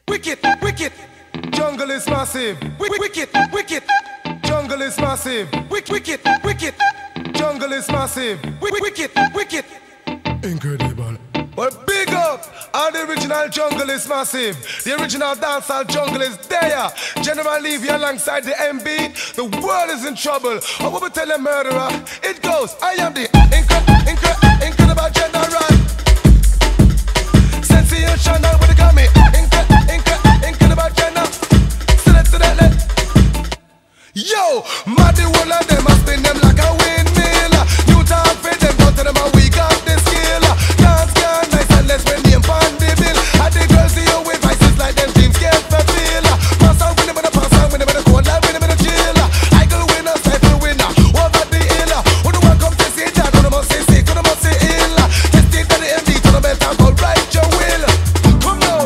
Wicked, wicked. Jungle is massive. Wicked, wicked. Jungle is massive. Wicked, wicked. Jungle is massive. Wicked, wicked. Incredible. Well, big up! All the original jungle is massive. The original dancehall jungle is there. General Levy alongside the MB. The world is in trouble. I will tell a murderer. It goes. I am the incredible general. Sensational with the gummy. Incredible general. Yo, mad the whole of them. I spin them like a windmill. You talk for them, go to them and we got the skill. Dance can nice and let's win the pan the bill. And the girls see you with vices like them dreams get fulfilled. Pass out with them in the pass out with them in the cold life with them in the chill. I go winner, cycle winner, over the hill. Who the one come to see that? Who the must say sick, who the must say ill. Just take to the MD to the best and go right your will. Come now.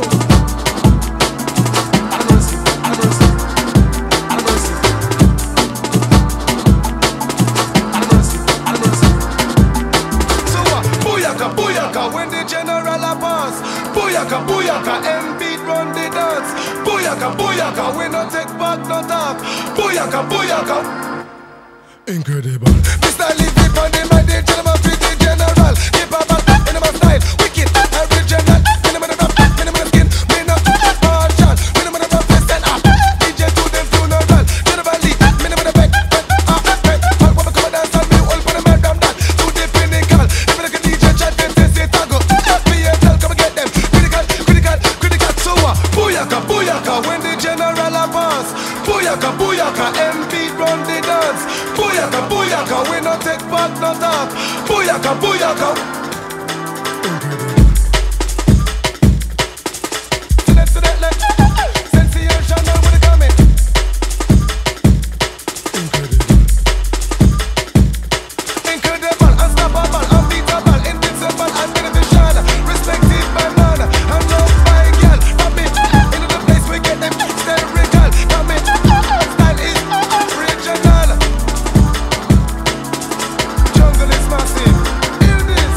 Booyaka, when the general a pass. Booyaka, booyaka, M-beat run the dance. Booyaka, booyaka, we no take back no talk. Booyaka, booyaka. Incredible. Mr. Levy on the mind, the gentleman fit the general. Keep a back in my style, wicked, original. Minimum of rap, minimum of skin, minimum of partial. Minimum of rap, listen up. DJ to them funeral. General Lee, minimum of back. All when we come and dance on me, all for the madam that. To the pinnacle. If you look at DJ chat, them say say tango. FPSL, come and get them. Critical, so booyaka, booyaka, when the general a pass. Booyaka, booyaka, M-beat run the dance. Booyaka, booyaka, we no take back no talk. Booyaka, booyaka. Sensational with the comment. Incredible, unstoppable, unbeatable, invincible, and beneficial. Respected by man and loved by girl. From me into the place we get them hysterical. Come in, style is original. Jungle is massive. Hear this.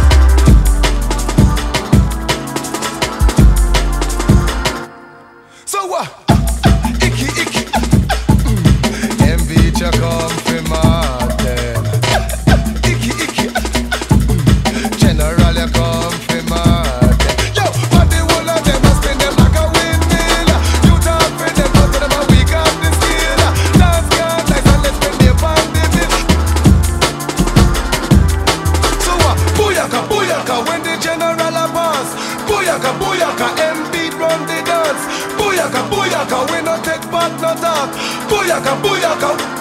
So what? Icky, icky. MV come from Martin. Icky, icky. General, you come from Martin. Yo, but the whole of them must spin them like a windmill. You talk for them, go to them and we got the skill. Dance can nice and let's spend the pan the bill. So what? Booyaka, booyaka, when the general a pass. Booyaka, booyaka, M-beat run the dance. Booyaka, booyaka, we no take back no talk. Booyaka, booyaka.